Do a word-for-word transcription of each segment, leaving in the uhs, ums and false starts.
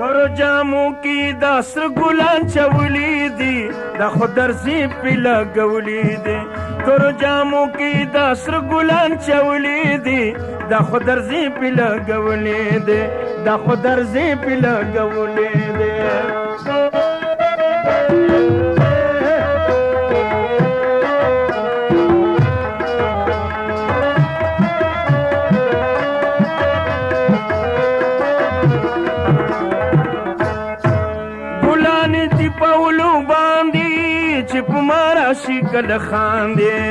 تورو جامو کې د سره ګلان چولې دي د خو درځي پې لګولې دي تورو جامو کې د سره ګلان چولې دي د خو درځي پې لګولې دي د خو درځي پې لګولې دي راشي کله خاندې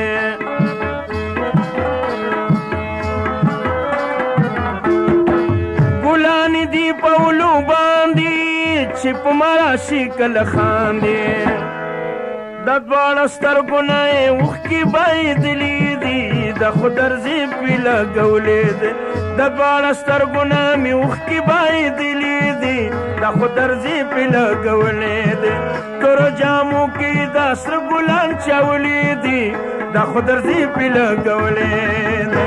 ګلان دي په ولو باندې چې په ما راشي کله خاندې د دواړه سترګو نه یې اوښکې بهېدلې دي د خو درځي پې لګولې دي د دواړه سترګو نه مې اوښکې بهېدلې دي د خو درځي پې لګولې دي تورو جامو کې د سره ګلان چولې دي د خو درځي پې لګولې دي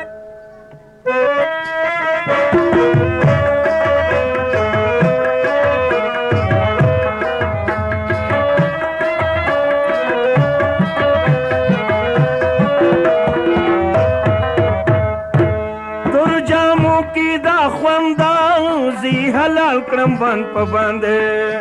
حلال کړم بند په باندې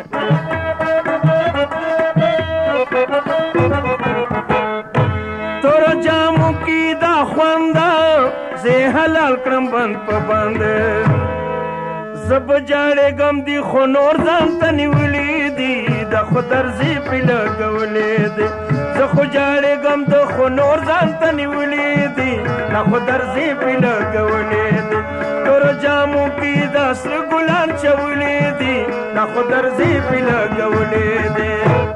تورو جامو کې دا خوانده زه حلال کړم بند په باندې زه به جاړېږم دي خو نور ځان ته نیولې دي د خو درځي پې لګولې دي زه خو جاړېږم د خو نور ځان ته نیولې دي د خو درځي پې لګولې دي تورو جامو کې د سره ګلان چولې دي د خو درځي پې لګولې دي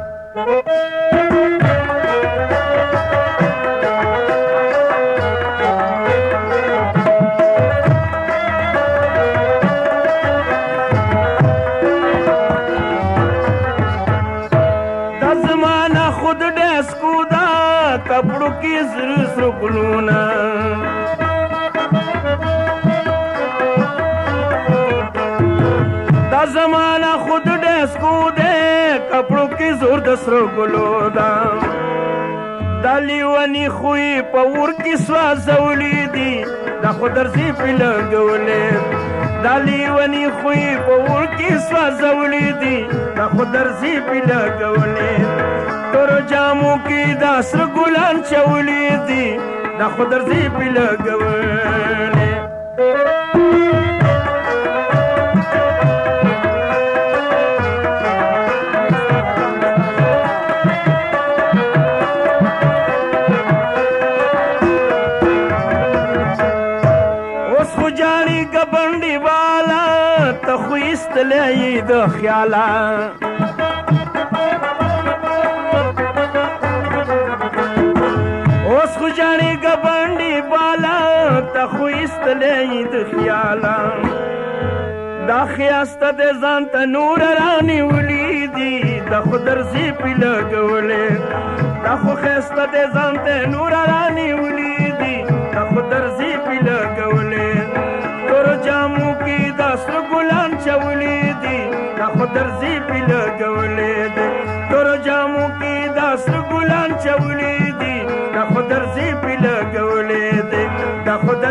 دا زمانه خود ډیسکو دا کپړو کې زړه سره ګلونه زمانہ خود ڈیسکو دے کپڑوں کی زور دسرو گلو دا دالی ونی خوی پور کی سوازولی دی دا خود درځي پې لګولې دالی ونی خوی پور کی سوازولی دی دا خود درځي پې لګولې تورو جامو کې دا سره ګلان چولې دي دا خود درځي پې لګولې تخویستلی د خیاله اوس خو جاړېږه بنډې بالا تخویستلی د خیاله دا ښایسته د ځان ته نور رانیولي دي د خو درځي پې لګولې دا خو ښایسته د ځان ته نور رانیولي دي د خو درځي پې لګولې تورو جامو کې دا سره ګلان چولې دي دا خو درځي پې لګولې دي تورو جامو کې دا سره ګلان چولې دي دا خو درځي پې لګولې دي دا خو